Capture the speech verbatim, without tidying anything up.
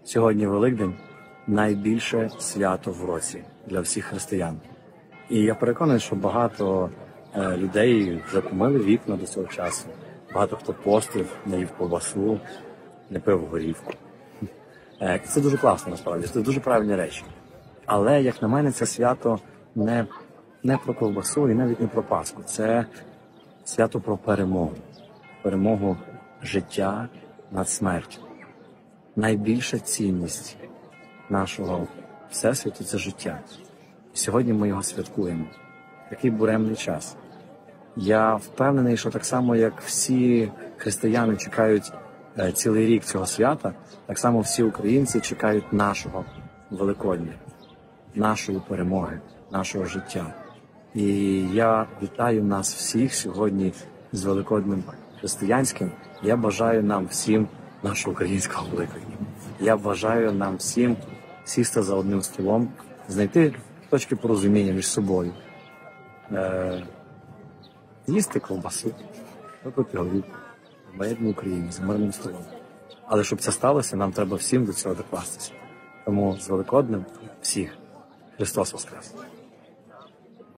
Сьогодні Великдень – найбільше свято в році для всіх християн. І я переконаний, що багато е, людей вже помили вікна до цього часу. Багато хто постив, не їв ковбасу, не пив горівку. Е, це дуже класно, насправді, це дуже правильні речі. Але, як на мене, це свято не, не про ковбасу і навіть не про Пасху. Це свято про перемогу. Перемогу життя над смертю. Найбільша цінність нашого Всесвіту – це життя. І сьогодні ми його святкуємо. Такий буремний час. Я впевнений, що так само, як всі християни чекають е, цілий рік цього свята, так само всі українці чекають нашого Великодня, нашої перемоги, нашого життя. І я вітаю нас всіх сьогодні з Великоднем християнським. Я бажаю нам всім нашого українського Великодня. Я бажаю нам всім сісти за одним столом, знайти точки порозуміння між собою, е- їсти ковбасу, випити горілку в мирній Україні, за мирним столом. Але щоб це сталося, нам треба всім до цього докластися. Тому з Великоднем всіх. Христос Воскрес!